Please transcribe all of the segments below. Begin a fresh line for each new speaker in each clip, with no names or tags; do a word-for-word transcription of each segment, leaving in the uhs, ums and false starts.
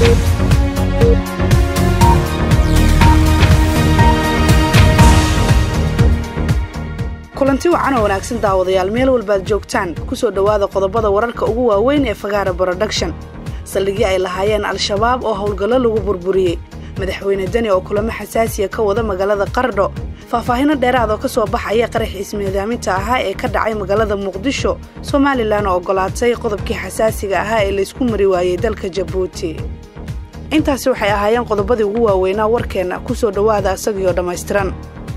kulanti wacan oo wanaagsan daawadayaal meel walba joogtaan ku soo dhawaada qodobada wararka ugu waaweyn ee Fagaara Production. Saldhigii ay lahaayeen Al-Shabaab oo howlgallo lagu burburiyay. Madaxweyne Dani oo kulamo xasaasiya ka wada magaalada Qardho. Faahfaahin dheeraad oo ka soo baxaya qarax ismiidaaminta ahaa ee ka dhacay magaalada Muqdisho. Soomaaliland oo ogolaatay qodobkii xasaasiga ahaa ee la isku mari waayay dalka Djibouti. Intaasi waxay ahaayeen qodobadii ugu waaweynaa warkeena ku soo dhawaada asagoo dhameystiran.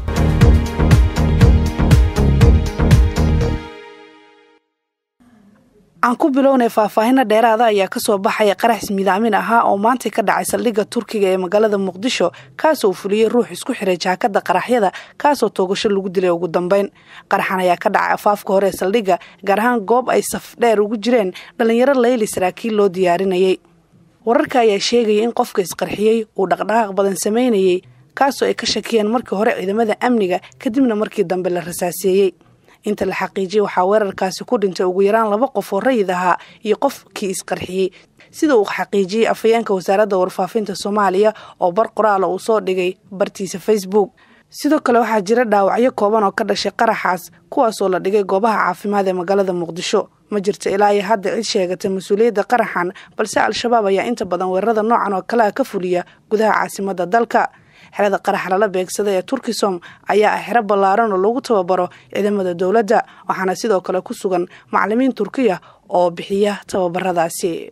aan ku bilownay faahfaahin dheeraad ah ayaa ka soo baxay qarax ismiidaamin ahaa oo maanta ka dhacay saldhigga Turkiga ee magaalada Muqdisho kaas oo fuliyay ruux isku xiray jaakada qaraxyada kaas oo toogasho lagu dilay ugu dambeyn. Qaraxan ayaa ka dhacay afaafka hore saldhigga gaar ahaan goob ay saf dheer ugu jireen dhalinyaro layli saraakiil loo diyaarinayay. Wararka ayaa sheegay in qofka isqarxiyay uu dhaqdhaqaaq badan sameynayay kaas oo ay ka shakiyeen markii hore ciidamada amniga kadibna markii dambe la rasaasiyay. inta la xaqiijiyay waxa weerarkaasi ku dhintay ugu yaraan laba qof oo rayid ahaa iyo qofkii isqarxiyay sida uu xaqiijiyay afayeenka wasaaradda warfaafinta Soomaaliya oo bar qoraal uu soo dhigay bartiisa Facebook. sidoo kale waxaa jira dhaawacyo kooban oo ka dhashay qaraxaas kuwaas oo la dhigay goobaha caafimaad ee magaalada Muqdisho. ma jirto ilaa ay hadda cid sheegatay mas'uuliyadda qaraxan balse Al-Shabaab ayaa inta badan weerarada noocan oo kale ka fuliya gudaha caasimadda dalka. xerada qarax la beegsaday ee Turkisom ayaa ah xero ballaaran oo lagu tababaro ciidamada dawladda waxaana sidoo kale ku sugan macallimiin Turkiya oo bixiya tababaradaasi.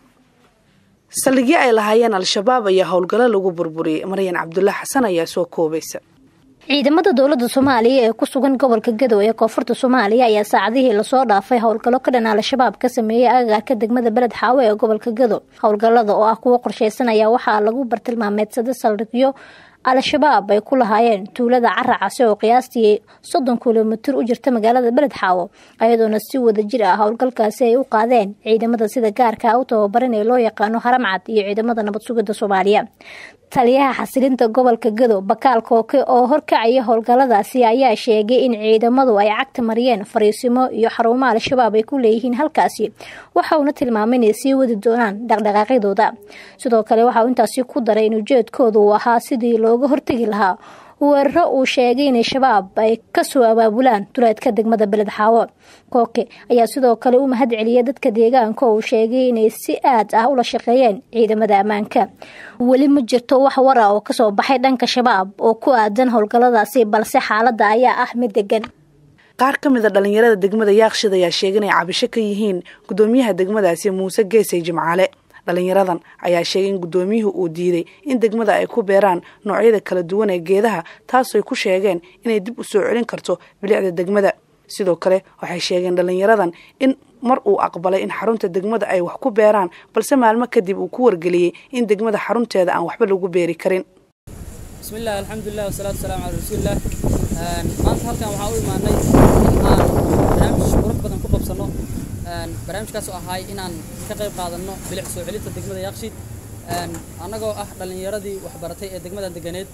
Saldhigii ay lahaayeen Al-Shabaab ayaa howlgallo lagu burburiyay. Maryan Cabdullaah Xasan ayaa soo koobaysa.
ciidamada dawladda Soomaaliya ee ku sugan gobolka Gadow ee koonfurta Soomaaliya ayaa saacadihii la soo dhaafay howlgallo ka dhan Al-Shabaab ka sameeyay agagaarka degmada Beled Xaawe ee gobolka Gadow. howlgallada oo ah kuwa qorsheysan ayaa waxaa lagu bartilmaameedsaday saldhigyo Al-Shabaab ay ku lahaayeen tuulada Carracas oo qiyaastii soddon kiiloomitir u jirta magaalada Beled Xaawe ayadoona si wada jir ah howlgalkaasi ay u qaadeen ciidamada sida gaarka ah u tababaran ee loo yaqaano Haramcad iyo ciidamada nabad sugidda Soomaaliya. taliyaha xasilinta gobolka Gadow Bakaal Kooke oo horkacaya howlgalladaasi ayaa sheegay in ciidamadu ay cagta mariyeen fariisimo iyo xarumaha Al-Shabaab ay ku leeyihiin halkaasi waxa uu tilmaamay inay sii wadi doonaan dhaqdhaqaaqyadooda. sidoo kale waxa uu intaasi ku daray in ujeedkoodu uu ahaa sidii looga hortagi lahaa weeraro uu sheegay in Shabaab ay ka soo abaabulaan duleedka degmada Beled Xaawe. Kooke ayaa sidoo kale u mahad celiyay dadka deegaanka oo sheegay inay si aad ah ula shaqeeyeen ciidamada ammaanka. weli ma jirto wax war ah oo ka soo baxay dhanka Shabaab oo ku aadan howlgalladaasi balse xaaladda ayaa ah mid degan.
qaar ka mid ah dhalinyarada degmada Yaaqshid ayaa sheegay inay cabasho ka yihiin gudoomiyaha degmadaasi Muuse Geesay Jimcaale. dhalinyaradan ayaa sheegay in gudoomiyuhu uu diiday in degmada ay ku beeraan noocyada kala duwan ee geedaha taas oo ay ku sheegeen inay dib u soo celin karto bilicda degmada. sidoo kale waxay sheegeen dhalinyaradan in mar uu aqbalay in xarunta degmada ay wax ku beeraan balse maalmo kadib uu ku wargeliyay in degmada xarunteeda aan waxba lagu beeri karin.
bismillah alxamdulillah wasalaatu wasalaamu calaa rasuulillah. maanta halkan waxaan u imaanay aan barnaamij qurux badan ku qabsano barnaamijkaas oo ahay inaan ka qayb qaadano bilic soo celinta degmada Yaaqshid anagoo ah dhalinyaradii wax baratay ee degmada deganeed.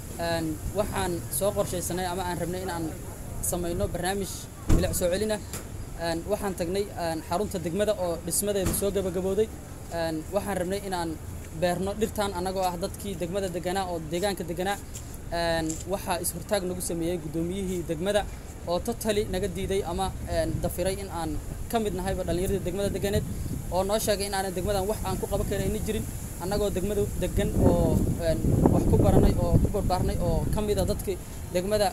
waxaan soo qorsheysanay ama aan rabnay in aan sameeyno barnaamij bilic soo celina. waxaan tagnay xarunta degmada oo dhismadeedu soo gabagabooday. waxaan rabnay in aan beerno dhirtaan anagoo ah dadkii degmada deganaa oo deegaanka deganaa. waxa is hortaag nagu sameeyay gudoomiyihii degmada oo totally naga diiday ama dafiray in aan ka mid nahay dhalinyarada degmada deganeed oo noo sheegay in aan degmadan wax aan ku qaban karin jirin annagoo degmada degan oo wax ku baranay oo ku barbaarnay oo ka mid ah dadkii degmada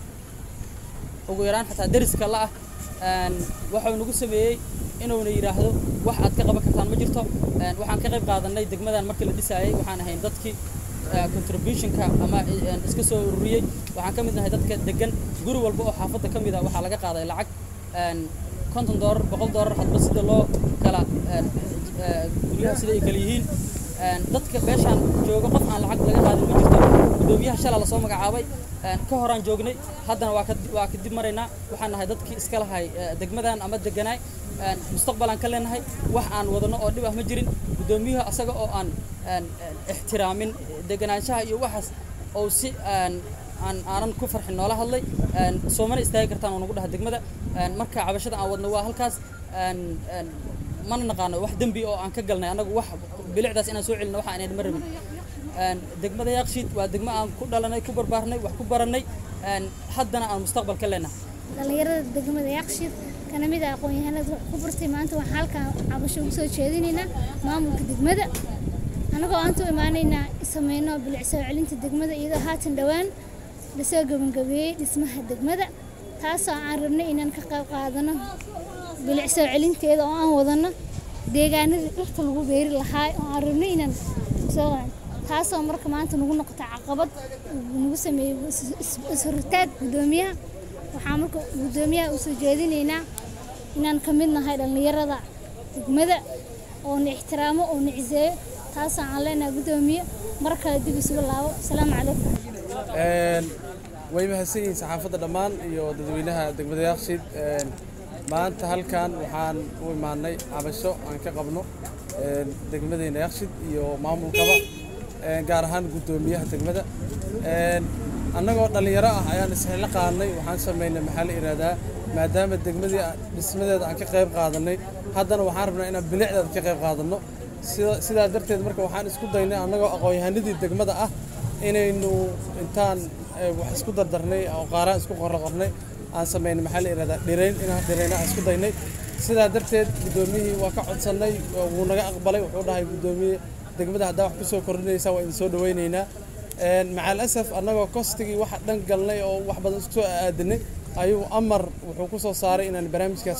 ugu yaraan xataa dariska la ah. waxa uu nagu sameeyay inuu yiraahdo wax aad ka qaban kartaan ma jirto. waxaan ka qayb qaadanay degmadan markii la dhisayay waxaan ahayn dadkii contributionka ama iska soo ururiyay. waxaan ka mid nahay dadka degan guri walba oo xaafadda ka mid ah waxa laga qaaday lacag konton doolar boqol doolar hadba sida loo kala guryaha sida ay kala yihiin. dadka beeshaan jooga qof aan lacag laga qaadin ma jirto. gudoomiyaha shalay la soo magacaabay ka horaan joognay haddana waa ka waa ka dib maraynaa. waxaan nahay dadkii iska lahay degmadan ama deganaay mustaqbalan ka leenahay wax aan wadano oo dhib ah ma jirin. gudoomiyaha asaga oo aan ixtiraamin deganaanshaha iyo waxaas oo si aan aanan ku farxin noola hadlay soomana istaagi kartaan oo nagu dhaha degmada. marka cabashada aan wadno waa halkaas ma naqaano wax dambi oo aan ka galnay anagu wax bilicdaas inaan soo celino waxa aan ma rabin een degmada Yaaqshiid waa degmo aan ku dhalanay ku barbaarnay wax ku baranay een haddana aan mustaqbal ka leenahay
dhalinyarada degmada Yaaqshiid kana mid ah aqoon-yahanada wax ku bartay maanta waxaan halkaan cabasho ugu soo jeedinaynaa maamulka degmada anagoo aan u imaanaynaa sameeyno bilic soo celinta degmada iyadoo haatan dhawaan la soo gabagabeeyay dhismaha degmada taasoo aan rabnay inaan ka qayb qaadano bilic soo celinteeda oo aan wadano deegaanada dhirta lagu beeri lahaa oo aan rabnay inaan soo taasoo marka maanta nagu noqotay caqabad nagu sameeyay isrutaad gudoomiyaha waxaan marka gudoomiyaha u soo jeedinaynaa inaan ka mid nahay dhalinyarada degmada oo na ixtiraamo oo na ciseeyo taasoo aan leenahay gudoomiye marka dib isugu laabo assalaamu calaykum
een way mahadsanyihiin saxaafadda dhammaan iyo dadweynaha degmada Yaaqshiid een maanta halkan waxaan u imaanay cabasho aan ka qabno een degmadeena Yaaqshiid iyo maamulkaba een gaar ahaan gudoomiyaha degmada een annagoo dhalinyaro ah ayaan isla qaadnay waxaan sameeynay maxal iraadaa maadaama degmadii dhismadeeda aan ka qayb qaadanay haddana waxaan rabnaa inaan bilicdeeda ka qayb qaadano sida sidaa darteed marka waxaan isku daynay annagoo aqoon-yahanadii degmada ah inaynu intaan wax isku dardarnay oo qaaraan isku qorqornay aan sameeynay maxal iraadaa dhirayn inaan dhirayna isku daynay sidaa darteed gudoomiyihii waa ka codsanay wuu naga aqbalay wuxuu dhahay gudoomiye degmada hadda wax ku soo kordhinaysa waa idin soo dhaweynaynaa een macal asaf annagoo kostigii waxa dhan galnay oo wax badan isku soo aadinay ayuu amar wuxuu ku soo saaray inaan barnaamijkaas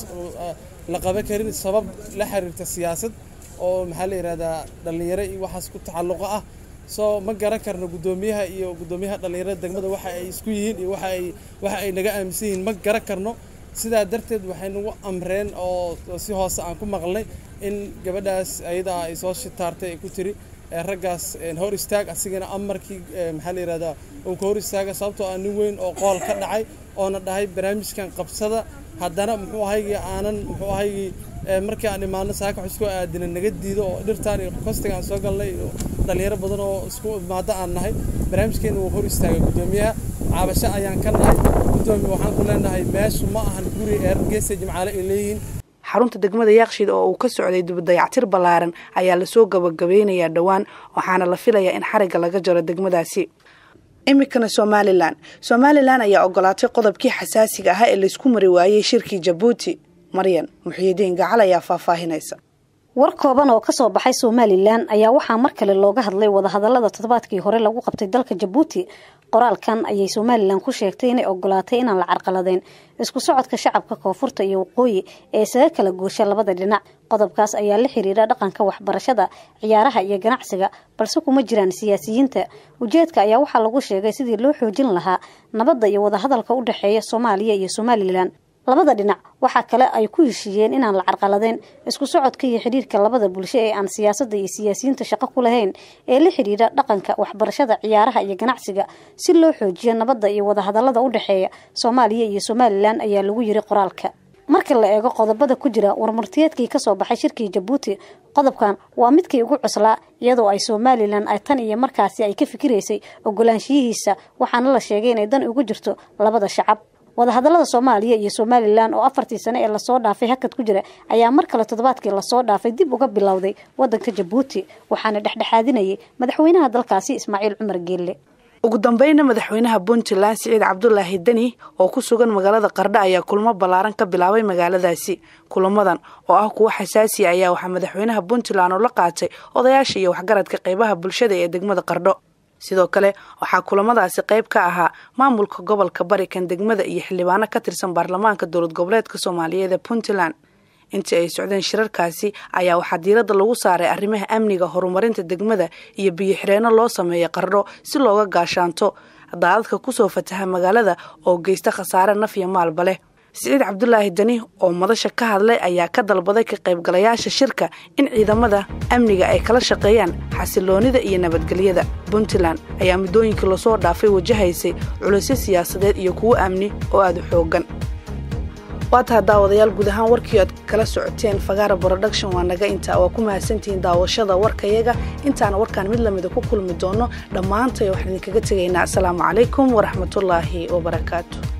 la qaban karin sabab la xiriirta siyaasad oo maxaa la yiraahdaa dhalinyaro iyo waxaas ku taxalluq ah soo ma garan karno gudoomiyaha iyo gudoomiyaha dhalinyarada degmada waxa ay isku yihiin iyo waxa ay waxa ay naga aaminsan yihiin ma garan karno sidaa darteed waxay nagu amreen oo si hoose aan ku maqlay in gabadhaas ayada ay soo shitaartay ay ku tiri raggaas hor istaag asigana amarkii maxaa la yiraahdaa uu ka hor istaaga sababtoo ah nin weyn oo qool ka dhacay oo na dhahay barnaamijkan qabsada haddana muxuu ahaygii aanan muxuu ahaygii markii aan imaano saaka wax isku aadina naga diido oo dhirtaan iyo kostiga aan soo galnay iyo dhalinyaro badan oo isku imaado aan nahay barnaamijkeena uu hor istaagay gudoomiyaha cabasho ayaan ka nahay gudoomiye waxaan ku leenahay meeshu ma ahan guri ee geesay jimcaale ay leeyihiin
xarunta degmada Yaaqshiid oo uu ka socday dibadayactir balaaran ayaa la soo gabagabeynayaa dhawaan waxaana la filayaa in xariga laga jaro degmadaasi imikana Somaliland Somaliland ayaa ogolaatay qodobkii xasaasiga ah ee la isku mari waayay shirkii Djibouti Maryan Muxyidiin Gacal ayaa faahfaahinaysa
war kooban oo ka soo baxay Somaliland ayaa waxaa mar kale looga hadlay wada hadallada toddobaadkii hore lagu qabtay dalka Djibouti qoraalkan ayay Somaliland ku sheegtay inay ogolaatay inaan la carqaladeyn isku socodka shacabka koonfurta iyo waqooyi ee isaga kala goosha labada dhinac qodobkaas ayaa la xiriira dhaqanka waxbarashada ciyaaraha iyo ganacsiga balse kuma jiraan siyaasiyiinta ujeedka ayaa waxa lagu sheegay sidii loo xoojin lahaa nabadda iyo wada hadalka u dhaxeeya Soomaaliya iyo Somaliland labada dhinac waxa kale ay ku heshiiyeen inaan la carqaladeyn isku socodka iyo xiriirka labada bulsho ee aan siyaasadda iyo siyaasiyiinta shaqo ku lahayn ee la xiriira dhaqanka waxbarashada ciyaaraha iyo ganacsiga si loo xoojiyo nabadda iyo wada hadallada u dhaxeeya Soomaaliya iyo Somaliland ayaa lagu yiri qoraalka marka la eego qodobada ku jira warmartiyeedkii ka soo baxay shirkii Djibouti qodobkan waa midkii ugu cuslaa iyadoo ay Somaliland ay tan iyo markaasi ay ka fikiraysay ogolaanshiyihiisa waxaana la sheegay inay dan ugu jirto labada shacab wada hadallada Soomaaliya iyo Somaliland oo afartii sano ee la soo dhaafay hakad ku jira ayaa mar kale toddobaadkii la soo dhaafay dib uga bilowday wadanka Djibouti waxaana dhexdhexaadinayay madaxweynaha dalkaasi Ismaaciil Cumar Geelle
ugu dambeynna madaxweynaha Puntland Siciid Cabdullaahi Dani oo ku sugan magaalada Qardho ayaa kulamo balaaran ka bilaabay magaaladaasi kulamadan oo ah kuwa xasaasi ah ayaa waxa madaxweynaha Puntland oo la qaatay odayaasha iyo waxgaradka qaybaha bulshada ee degmada Qardho sidoo kale waxa kulamadaasi qayb ka ahaa maamulka gobolka Barikan degmada iyo xildhibaano ka tirsan baarlamaanka dowlad goboleedka Soomaaliyeed ee Puntland intii ay socdeen shirarkaasi ayaa waxa diiradda lagu saaray arrimaha amniga horumarinta degmada iyo biyo xireeno loo sameeyay Qardho si looga gaashaanto daadadka ku soo fataha magaalada oo geysta khasaare naf iyo maalba leh Siciid Cabdullaahi Dani oo madasha ka hadlay ayaa ka dalbaday ka qaybgalayaasha shirka in ciidamada amniga ay kala shaqeeyaan xasiloonida iyo nabadgelyada Puntland ayaa midooyinkii la soo dhaafay wajahaysay culeysyo siyaasadeed iyo kuwo amni oo aad u xoogan waata daawadayaal guud ahaan warkii aad kala socoteen Fagaara Production waa naga inta oo ku mahadsantiin daawashada warkayaga intaana warkaan mid lamid ku kulmi doono dhamaantay waxaan idinkaga tagaynaa assalaamu calaykum waraxmatullaahi wabarakaatuh